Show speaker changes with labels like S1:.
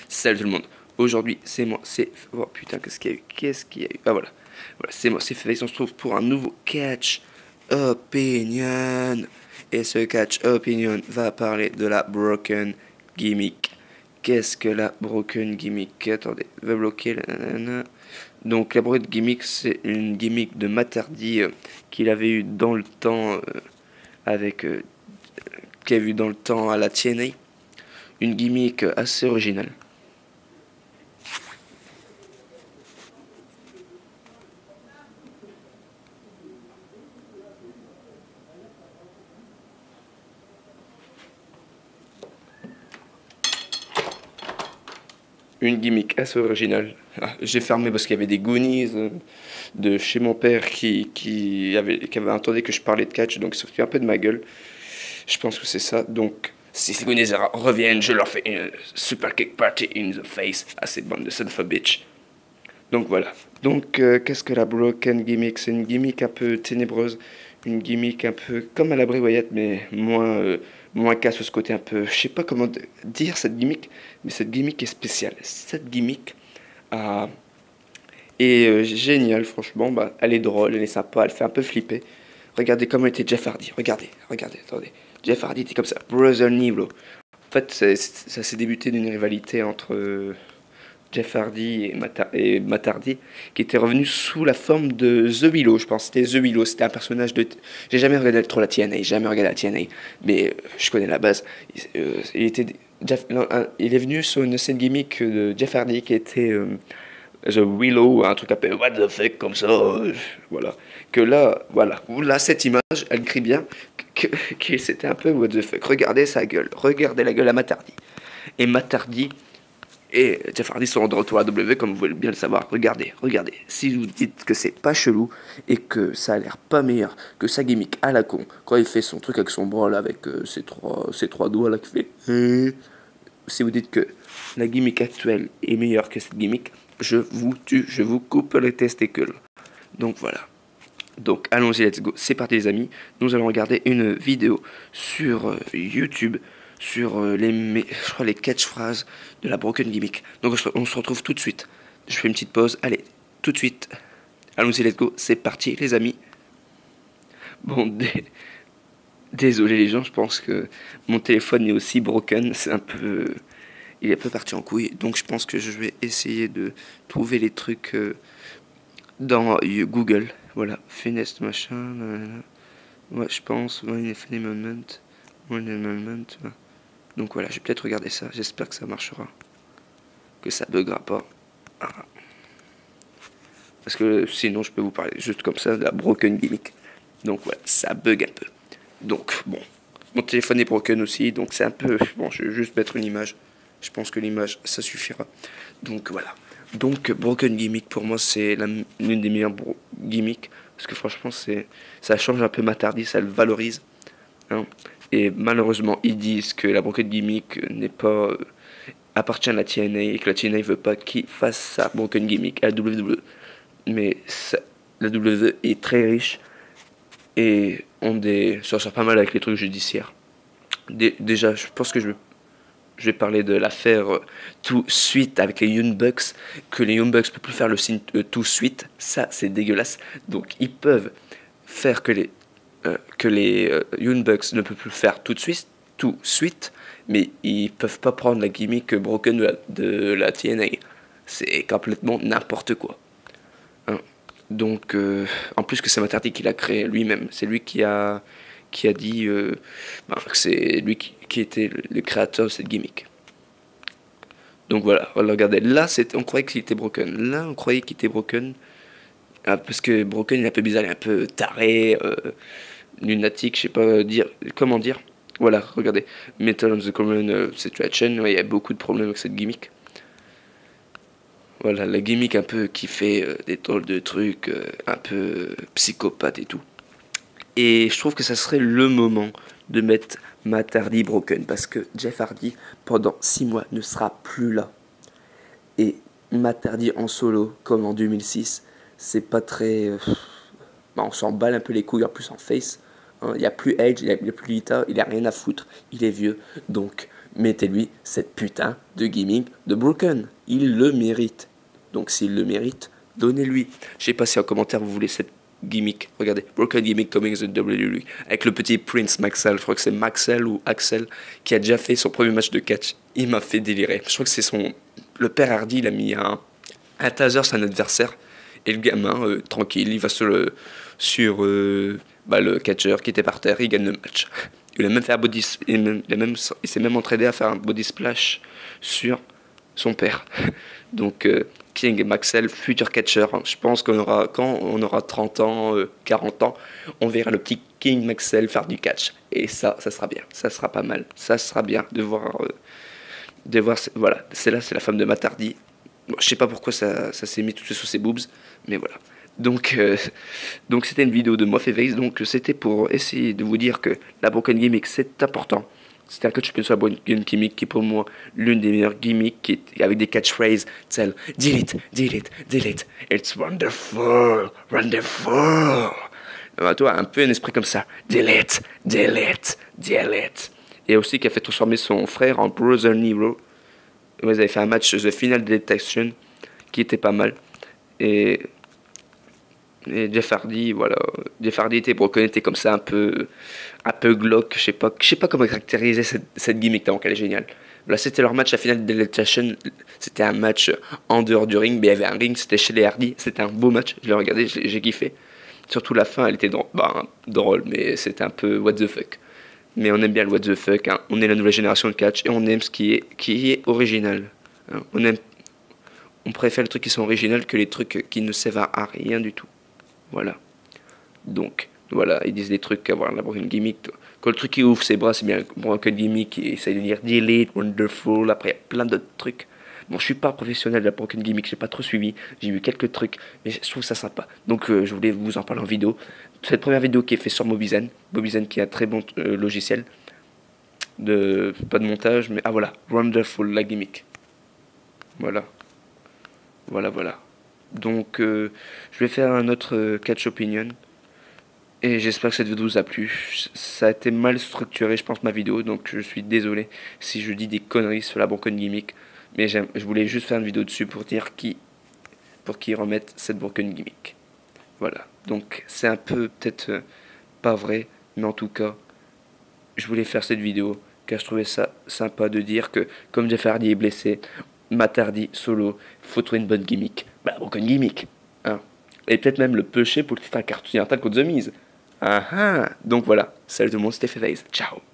S1: Salut tout le monde. Aujourd'hui, c'est moi, c'est... Oh putain, qu'est-ce qu'il y a eu? Qu'est-ce qu'il y a eu? Ah voilà. Voilà, c'est moi, c'est Face. On se trouve pour un nouveau Catch Opinion. Et ce Catch Opinion va parler de la Broken Gimmick. Qu'est-ce que la Broken Gimmick? Attendez, va bloquer. Nanana. Donc la Broken Gimmick, c'est une gimmick de Matt Hardy qu'il avait eu dans le temps avec... qu'il a vu dans le temps à la TNA. Une gimmick assez originale. Une gimmick assez originale. Ah, j'ai fermé parce qu'il y avait des Goonies de chez mon père qui avait entendu que je parlais de catch, donc ils se foutent un peu de ma gueule. Je pense que c'est ça. Donc, si ces Goonies reviennent, je leur fais une super kick party in the face à cette bande de son of a bitch. Donc voilà. Donc, qu'est-ce que la Broken Gimmick? C'est une gimmick un peu ténébreuse, une gimmick un peu comme à la Bray Wyatt, mais moins casse ce côté un peu. Je sais pas comment dire cette gimmick, mais cette gimmick est spéciale. Cette gimmick est géniale, franchement. Bah, elle est drôle, elle est sympa, elle fait un peu flipper. Regardez comment était Jeff Hardy. Regardez, attendez. Jeff Hardy était comme ça, Brother Nero. En fait, ça s'est débuté d'une rivalité entre Jeff Hardy et Matt Hardy, qui était revenu sous la forme de The Willow, je pense. C'était The Willow, c'était un personnage de... J'ai jamais regardé trop la TNA, mais je connais la base. Il est venu sur une scène gimmick de Jeff Hardy qui était The Willow, un truc un peu what the fuck comme ça, voilà. Que là, voilà, là cette image, elle crie bien que c'était un peu what the fuck. Regardez sa gueule, regardez la gueule à Matt Hardy. Et Matt Hardy et Jeff Hardy sont de retour à W, comme vous voulez bien le savoir. Regardez. Si vous dites que c'est pas chelou et que ça a l'air pas meilleur que sa gimmick à la con, quand il fait son truc avec son bras là, avec ses trois doigts là qui fait. Si vous dites que la gimmick actuelle est meilleure que cette gimmick, je vous tue, je vous coupe les testicules. Donc voilà. Donc allons-y, let's go. C'est parti les amis. Nous allons regarder une vidéo sur YouTube sur je crois les catchphrases de la Broken Gimmick. Donc on se retrouve tout de suite. Je fais une petite pause. Allez, tout de suite. Allons-y, let's go. C'est parti les amis. Bon, désolé les gens, je pense que mon téléphone est aussi broken. Il est un peu parti en couille. Donc je pense que je vais essayer de trouver les trucs dans Google. Voilà, finesse machin. Ouais, je pense. Moment. Donc voilà, je vais peut-être regarder ça. J'espère que ça marchera. Que ça buggera pas. Ah. Parce que sinon, je peux vous parler juste comme ça de la Broken Gimmick. Donc voilà, ça bug un peu. Donc bon, mon téléphone est broken aussi. Donc c'est un peu... Bon, je vais juste mettre une image. Je pense que l'image, ça suffira. Donc voilà. Donc Broken Gimmick, pour moi, c'est l'une des meilleures gimmicks. Parce que franchement, ça change un peu Matt Hardy, ça le valorise. Hein. Et malheureusement, ils disent que la Broken Gimmick n'est pas appartient à la TNA et que la TNA veut pas qu'il fasse sa Broken Gimmick à la WWE. Mais la WWE est très riche et s'en sort pas mal avec les trucs judiciaires. Déjà, je pense que je vais parler de l'affaire Too Sweet avec les Young Bucks, que les Young Bucks ne peuvent plus faire le signe Too Sweet. Ça, c'est dégueulasse. Donc, ils peuvent faire que les Young Bucks ne peuvent plus faire tout suite, mais ils peuvent pas prendre la gimmick broken de la TNA. C'est complètement n'importe quoi. Hein. Donc, en plus que c'est Matt Hardy qui l'a créé lui-même, c'est lui qui a dit que c'est lui qui était le créateur de cette gimmick. Donc voilà, regardez, là on croyait qu'il était broken, là on croyait qu'il était broken, parce que broken il est un peu bizarre, il est un peu taré, lunatique, je sais pas comment dire. Voilà, regardez, Metal on the Common Situation, ouais, il y a beaucoup de problèmes avec cette gimmick. Voilà, la gimmick un peu qui fait des drôles de trucs, un peu psychopathe et tout. Et je trouve que ça serait le moment de mettre Matt Hardy broken, parce que Jeff Hardy, pendant 6 mois, ne sera plus là. Et Matt Hardy en solo, comme en 2006, c'est pas très... on s'en balle un peu les couilles, en plus en face. Il n'y a plus Edge, il n'y a plus Lita, il n'a rien à foutre, il est vieux. Donc mettez-lui cette putain de gimmick de Broken. Il le mérite. Donc s'il le mérite, donnez-lui. Je sais pas si en commentaire vous voulez cette gimmick. Regardez, Broken Gimmick coming the WWE. Avec le petit Prince Maxwell. Je crois que c'est Maxwell ou Axel qui a déjà fait son premier match de catch. Il m'a fait délirer. Je crois que c'est son... Le père Hardy, il a mis un taser sur un adversaire. Et le gamin, tranquille, il va sur le catcher qui était par terre. Il gagne le match. Il a même fait un body... Il s'est même entraîné à faire un body splash sur son père. Donc... King Maxwell, futur catcher. Je pense qu'on aura, quand on aura 30 ans, 40 ans, on verra le petit King Maxwell faire du catch. Et ça sera bien. Ça sera pas mal. Ça sera bien de voir. Voilà, c'est la femme de Matt Hardy. Bon, je sais pas pourquoi ça s'est mis tout sur ses boobs, mais voilà. Donc c'était une vidéo de moi Face. Donc c'était pour essayer de vous dire que la broken gimmick c'est important. C'est un catch sur la broken gimmick qui est pour moi l'une des meilleures gimmicks avec des catchphrases telles delete, delete, delete, it's wonderful, wonderful. Toi, un peu un esprit comme ça. Delete, delete, delete. Et aussi qui a fait transformer son frère en Brother Nero. Ils avaient fait un match The Final Detection qui était pas mal. Et Jeff Hardy, voilà. Jeff Hardy était broken, était comme ça un peu glauque. Je sais pas comment caractériser cette gimmick, donc elle est géniale. Voilà, c'était leur match à Final Detection. C'était un match en dehors du ring, mais il y avait un ring, c'était chez les Hardy. C'était un beau match, je l'ai regardé, j'ai kiffé. Surtout la fin, elle était drôle, mais c'était un peu what the fuck. Mais on aime bien le what the fuck, hein. On est la nouvelle génération de catch et on aime ce qui est original. Hein. On préfère les trucs qui sont originaux que les trucs qui ne servent à rien du tout. Voilà. Donc, voilà, ils disent des trucs, avoir la broken gimmick. Quand le truc il ouvre ses bras, c'est bien broken gimmick, il essaye de dire delete, wonderful, après il y a plein d'autres trucs. Bon, je suis pas professionnel de la broken gimmick, j'ai pas trop suivi, j'ai vu quelques trucs, mais je trouve ça sympa. Donc, je voulais vous en parler en vidéo. Cette première vidéo qui est faite sur Mobizen qui est un très bon logiciel pas de montage, mais voilà, wonderful la gimmick. Voilà. Donc, je vais faire un autre catch opinion. Et j'espère que cette vidéo vous a plu. Ça a été mal structuré, je pense, ma vidéo. Donc, je suis désolé si je dis des conneries sur la broken gimmick. Mais je voulais juste faire une vidéo dessus pour dire pour qui remettre cette broken gimmick. Voilà. Donc, c'est un peu, peut-être, pas vrai. Mais en tout cas, je voulais faire cette vidéo. Car je trouvais ça sympa de dire que, comme Jeff Hardy est blessé, Matt Hardy solo, faut trouver une bonne gimmick. Bah, broken gimmick. Hein. Et peut-être même le pusher pour le titre intercontinental contre The Miz. Ah ah. Donc voilà. Salut tout le monde, c'était Face. Ciao.